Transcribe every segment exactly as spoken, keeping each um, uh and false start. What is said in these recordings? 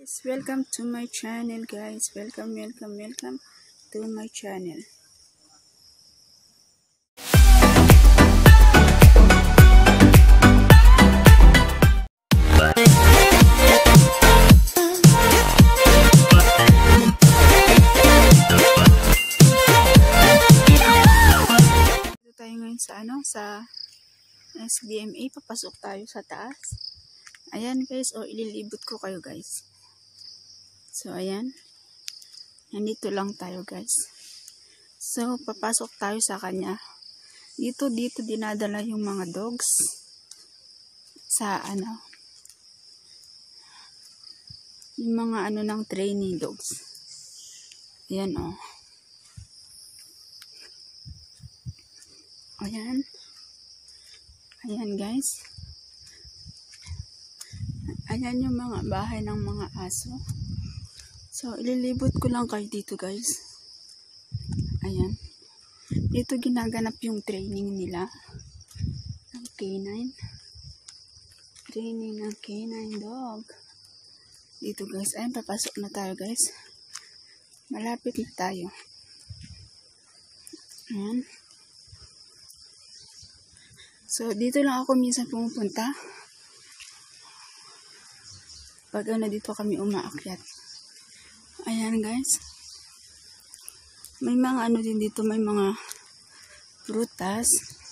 Guys, welcome to my channel guys. Welcome, welcome, welcome to my channel. Dito tayo ngayon sa ano, sa S B M A. Papasok tayo sa taas. Ayan guys, o oh, ililibot ko kayo guys. So ayan, nandito lang tayo guys. So papasok tayo sa kanya. Dito dito dinadala yung mga dogs sa ano, yung mga ano ng training dogs. Ayan o. Oh. Ayan. Ayan guys. Ayan yung mga bahay ng mga aso. So, ililibot ko lang kayo dito guys. Ayan. Dito ginaganap yung training nila. Ng canine. Training ng canine dog. Dito guys. Ayan, papasok na tayo guys. Malapit na tayo. Ayan. So, dito lang ako minsan pumupunta. Pag ano, dito kami umaakyat. Ayan guys. May mga ano din dito, may mga prutas.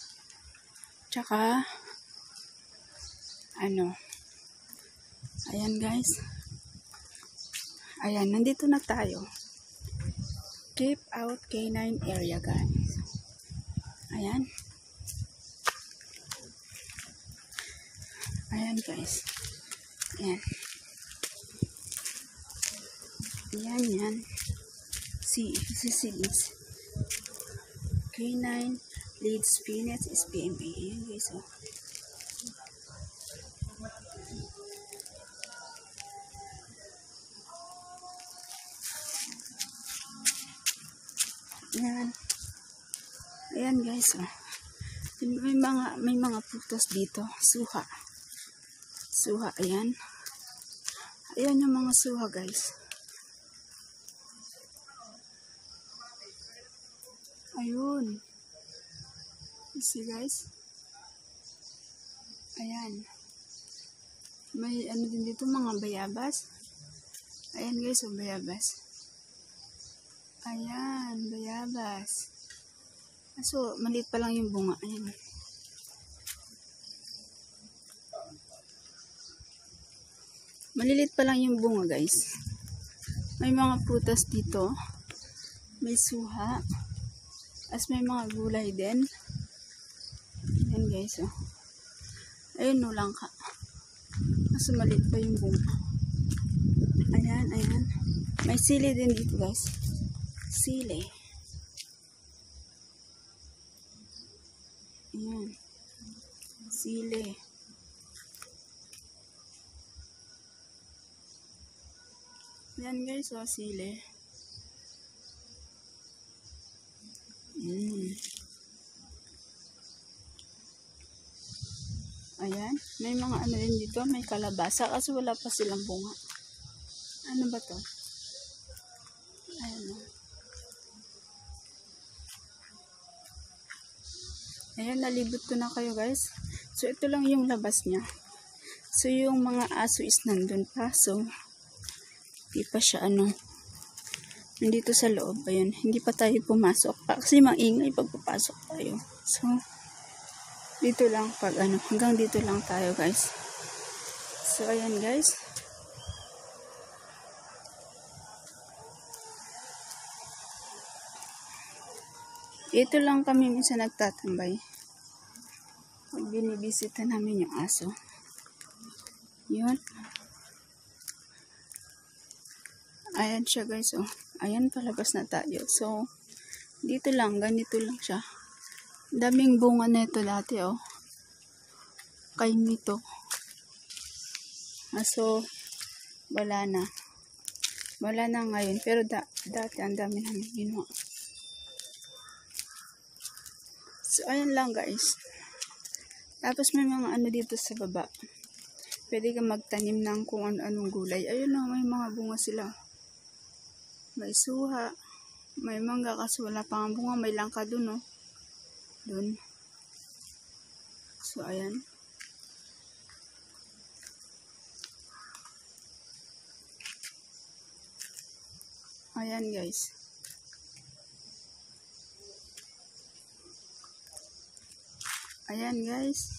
Tsaka ano. Ayan guys. Ayan, nandito na tayo. Keep out canine area guys. Ayan. Ayan guys. Ayan. Yan, yan. Si, si, si, si. Canine Leads Phoenix S B M A. Yan guys, oh. Yan. Ayan guys, oh. May mga, may mga putos dito. Suha. Suha, ayan. Ayan yung mga suha guys. Ayun. See guys. Ayan. May ano din dito, mga bayabas. Ayan guys, oh, bayabas. Ayan, bayabas. So, maliit pa lang yung bunga. Ayan. Malilit pa lang yung bunga guys. May mga prutas dito. May suha. As may mga gulay din. Ayan guys, oh. Ayun, no lang ka. Mas maliit pa yung bunga. Ayan, ayan. May sili din dito guys. Sili. Ayan. Sili. Ayan guys, oh, sili. Mm. Ayan. May mga ano din dito. May kalabasa. Kasi wala pa silang bunga. Ano ba to? Ayan. Ayan. Nalibot ko na kayo guys. So ito lang yung labas niya. So yung mga aso is nandun pa. So hindi pa siya ano. Nandito sa loob. Ayan. Hindi pa tayo pumasok pa. Kasi maingay pag papasok tayo. So dito lang pag ano, hanggang dito lang tayo guys. So ayan guys. Ito lang kami minsan nagtatambay. Pag binibisita namin yung aso. Yun. Ayan siya guys, oh. Ayan, palabas na tayo. So dito lang, ganito lang siya. Daming bunga na ito dati, oh. Kay nito. Ah, so, wala na. Wala na ngayon. Pero da dati, ang dami namin ginawa. So, ayan lang guys. Tapos may mga ano dito sa baba. Pwede ka magtanim ng kung ano-anong gulay. Ayun o, may mga bunga sila. May suha. May mangga kasi wala pang bunga. May langka dun o. Dun. So, ayan. Ayan guys. Ayan guys.